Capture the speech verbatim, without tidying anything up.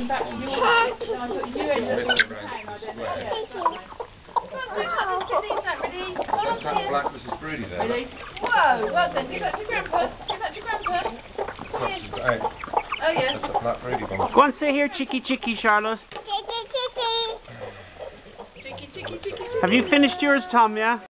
back to your bit. No, I thought you were looking at the hang. I don't know. That's that black Missus Broody there. Ready? Whoa, well done. Give that to Grandpa. Give that to Grandpa. Hey, Oh, yeah. that's that black Broody one. Go and sit here, chicky chicky, Charlotte. Chicky, chicky, chicky. Have you finished yours, Tom, yeah?